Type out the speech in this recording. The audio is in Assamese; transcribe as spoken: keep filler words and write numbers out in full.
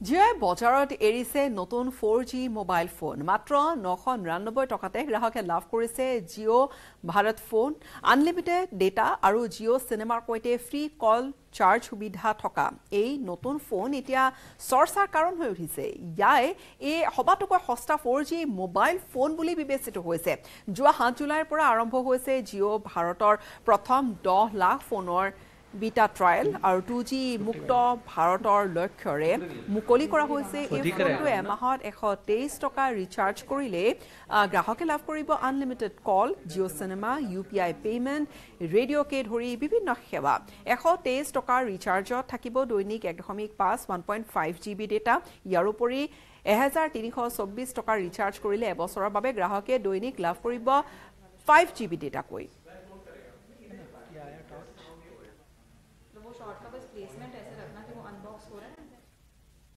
জিঅ'য়ে বজাৰত এৰিছে নতুন ফ'ৰ জি মোবাইল ফোন মাত্ৰ নশ নিৰানব্বৈ টকাতে গ্ৰাহকে লাভ কৰিছে Jio' Bharat phone unlimited data আৰু জিঅ' চিনেমাৰ সৈতে ফ্ৰী কল চাৰ্জ সুবিধা থকা এই নতুন ফোন এতিয়া চৰ্চাৰ কাৰণ হৈ উঠিছে ইয়াই এই সবাতোকৈ সস্তা ফ'ৰ জি মোবাইল ফোন বুলি বিবেচিত হৈছে যোৱা সাত জুলাইৰ পৰা আৰম্ভ হৈছে জিঅ' ভাৰতৰ প্ৰথম দহ লাখ ফোনৰ বিটা ট্ৰায়েল আৰু টু জি মুক্ত ভাৰতৰ লক্ষ্যৰে মুকলি কৰা হৈছে এই ফোনটো এমাহত এশ তেইছ টকা ৰিচাৰ্জ কৰিলে গ্ৰাহকে লাভ কৰিব unlimited call Jio' cinema U P I payment ৰেডিঅ'কে ধৰি বিভিন্ন সেৱা এশ তেইছ টকাৰ ৰিচাৰ্জত থাকিব দৈনিক এক দশমিক পাঁচ one point five G B data ইয়াৰ উপৰি এহেজাৰ তিনিশ চৌব্বিছ টকাৰ ৰিচাৰ্জ কৰিলে এবছৰৰ বাবে গ্ৰাহকে দৈনিক লাভ কৰিব ফাইভ জি বি ডেটাকৈ